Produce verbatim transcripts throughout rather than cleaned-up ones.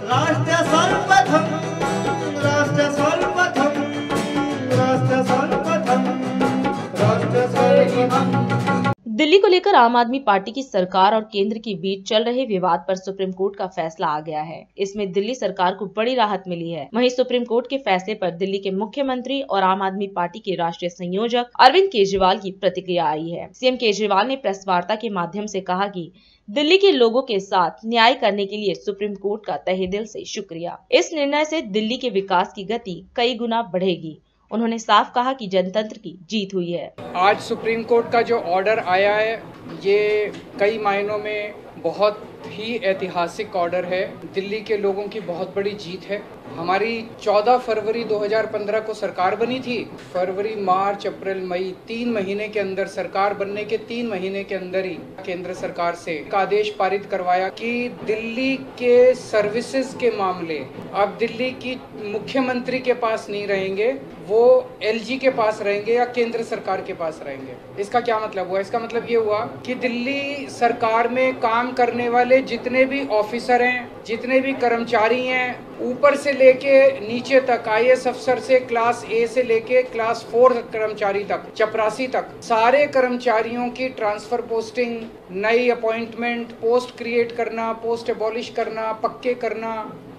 राष्ट्र सर्वप्रथम राष्ट्र सर्वप्रथम राष्ट्र सर्वप्रथम राष्ट्र सर्वप्रथम। दिल्ली को लेकर आम आदमी पार्टी की सरकार और केंद्र के बीच चल रहे विवाद पर सुप्रीम कोर्ट का फैसला आ गया है। इसमें दिल्ली सरकार को बड़ी राहत मिली है। वहीं सुप्रीम कोर्ट के फैसले पर दिल्ली के मुख्यमंत्री और आम आदमी पार्टी के राष्ट्रीय संयोजक अरविंद केजरीवाल की प्रतिक्रिया आई है। सीएम केजरीवाल ने प्रेस वार्ता के माध्यम से कहा कि दिल्ली के लोगों के साथ न्याय करने के लिए सुप्रीम कोर्ट का तहे दिल से शुक्रिया। इस निर्णय से दिल्ली के विकास की गति कई गुना बढ़ेगी। उन्होंने साफ कहा कि जनतंत्र की जीत हुई है। आज सुप्रीम कोर्ट का जो ऑर्डर आया है ये कई मायनों में बहुत ही ऐतिहासिक ऑर्डर है। दिल्ली के लोगों की बहुत बड़ी जीत है। हमारी चौदह फरवरी दो हज़ार पंद्रह को सरकार बनी थी। फरवरी, मार्च, अप्रैल, मई तीन महीने के अंदर, सरकार बनने के तीन महीने के अंदर ही केंद्र सरकार से एक आदेश पारित करवाया कि दिल्ली के सर्विसेज के मामले अब दिल्ली की मुख्यमंत्री के पास नहीं रहेंगे, वो एलजी के पास रहेंगे या केंद्र सरकार के पास रहेंगे। इसका क्या मतलब हुआ? इसका मतलब ये हुआ कि दिल्ली सरकार में काम करने वाले जितने भी ऑफिसर हैं, जितने भी कर्मचारी हैं, ऊपर से लेके नीचे तक, आईएएस अफसर से क्लास ए से लेके क्लास फोर कर्मचारी तक, चपरासी तक, सारे कर्मचारियों की ट्रांसफर पोस्टिंग, नई अपॉइंटमेंट, पोस्ट क्रिएट करना, पोस्ट एबॉलिश करना, पक्के करना,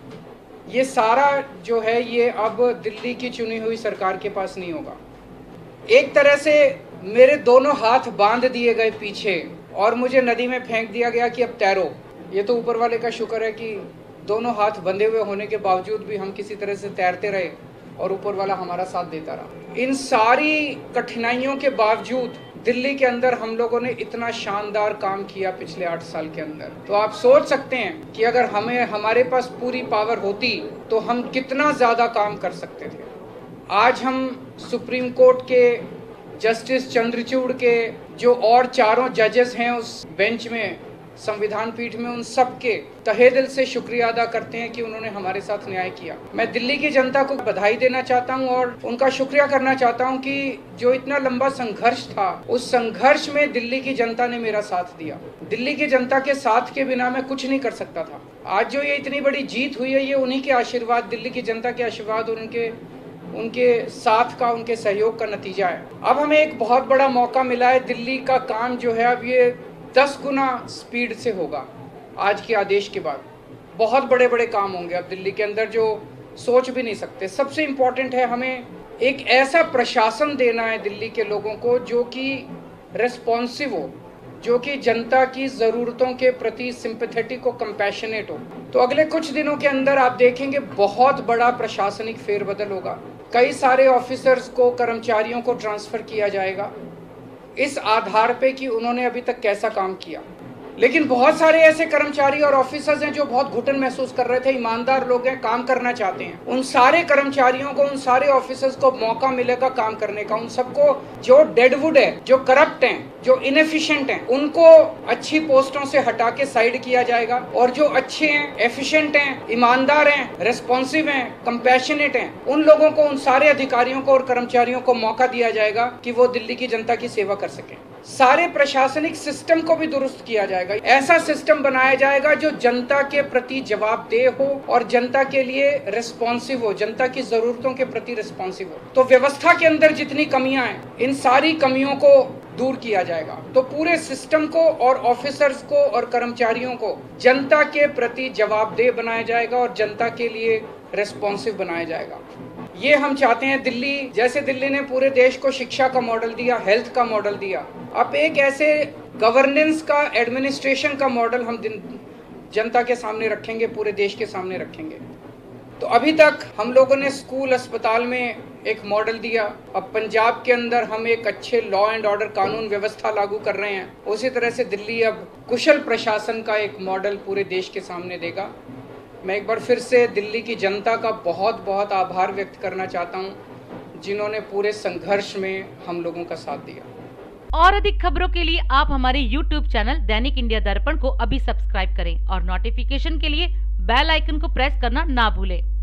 ये सारा जो है ये अब दिल्ली की चुनी हुई सरकार के पास नहीं होगा। एक तरह से मेरे दोनों हाथ बांध दिए गए पीछे और मुझे नदी में फेंक दिया गया कि अब तैरो। ये तो ऊपर वाले का शुक्र है कि दोनों हाथ बंधे हुए होने के बावजूद भी हम किसी तरह से तैरते रहे और ऊपर वाला हमारा साथ देता रहा। इन सारी कठिनाइयों के बावजूद दिल्ली के अंदर हम लोगों ने इतना शानदार काम किया पिछले आठ साल के अंदर। तो आप सोच सकते हैं कि अगर हमें हमारे पास पूरी पावर होती तो हम कितना ज्यादा काम कर सकते थे। आज हम सुप्रीम कोर्ट के जस्टिस चंद्रचूड़ के जो और चारों जजेस हैं उस बेंच में, संविधान पीठ में, उन सब के तहे दिल से शुक्रिया अदा करते हैं कि उन्होंने हमारे साथ न्याय किया। मैं दिल्ली की जनता को बधाई देना चाहता हूं और उनका शुक्रिया करना चाहता हूं कि जो इतना लंबा संघर्ष था, उस संघर्ष में दिल्ली की जनता ने मेरा साथ दिया। दिल्ली की जनता के साथ के बिना मैं कुछ नहीं कर सकता था। आज जो ये इतनी बड़ी जीत हुई है ये उन्हीं के आशीर्वाद, दिल्ली की जनता के आशीर्वाद और उनके उनके साथ का, उनके सहयोग का नतीजा है। अब हमें एक बहुत बड़ा मौका मिला है। दिल्ली का काम जो है अब ये दस गुना स्पीड से होगा। आज के आदेश के बाद बहुत बड़े बड़े काम होंगे अब दिल्ली के अंदर जो सोच भी नहीं सकते। सबसे इम्पोर्टेंट है हमें एक ऐसा प्रशासन देना है दिल्ली के लोगों को जो कि रेस्पॉन्सिव हो, जो कि जनता की ज़रूरतों के प्रति सिंपैथेटिक हो, कंपैशनेट हो। तो अगले कुछ दिनों के अंदर आप देखेंगे बहुत बड़ा प्रशासनिक फेरबदल होगा। कई सारे ऑफिसर्स को, कर्मचारियों को ट्रांसफ़र किया जाएगा इस आधार पे कि उन्होंने अभी तक कैसा काम किया। लेकिन बहुत सारे ऐसे कर्मचारी और ऑफिसर्स हैं जो बहुत घुटन महसूस कर रहे थे, ईमानदार लोग हैं, काम करना चाहते हैं। उन सारे कर्मचारियों को, उन सारे ऑफिसर्स को मौका मिलेगा काम करने का। उन सबको जो डेडवुड है, जो करप्ट हैं, जो इनएफिशिएंट हैं, उनको अच्छी पोस्टों से हटा के साइड किया जाएगा और जो अच्छे हैं, एफिशिएंट हैं, ईमानदार हैं, रेस्पॉन्सिव हैं, कंपैशनेट हैं, उन लोगों को, उन सारे अधिकारियों को और कर्मचारियों को मौका दिया जाएगा कि वो दिल्ली की जनता की सेवा कर सकें। सारे प्रशासनिक सिस्टम को भी दुरुस्त किया जाएगा। ऐसा सिस्टम बनाया जाएगा जो जनता के प्रति जवाबदेह हो और जनता के लिए रिस्पॉन्सिव हो, जनता की जरूरतों के प्रति रिस्पॉन्सिव हो। तो व्यवस्था के अंदर जितनी कमियां हैं, इन सारी कमियों को दूर किया जाएगा। तो पूरे सिस्टम को और ऑफिसर्स को और कर्मचारियों को जनता के प्रति जवाबदेह बनाया जाएगा और जनता के लिए रिस्पॉन्सिव बनाया जाएगा। ये हम चाहते हैं। दिल्ली, जैसे दिल्ली ने पूरे देश को शिक्षा का मॉडल दिया, हेल्थ का मॉडल दिया, अब एक ऐसे गवर्नेंस का, एडमिनिस्ट्रेशन का मॉडल हम जनता के सामने रखेंगे, पूरे देश के सामने रखेंगे। तो अभी तक हम लोगों ने स्कूल, अस्पताल में एक मॉडल दिया। अब पंजाब के अंदर हम एक अच्छे लॉ एंड ऑर्डर, कानून व्यवस्था लागू कर रहे हैं। उसी तरह से दिल्ली अब कुशल प्रशासन का एक मॉडल पूरे देश के सामने देगा। मैं एक बार फिर से दिल्ली की जनता का बहुत बहुत आभार व्यक्त करना चाहता हूं, जिन्होंने पूरे संघर्ष में हम लोगों का साथ दिया। और अधिक खबरों के लिए आप हमारे यूट्यूब चैनल दैनिक इंडिया दर्पण को अभी सब्सक्राइब करें और नोटिफिकेशन के लिए बेल आइकन को प्रेस करना ना भूलें।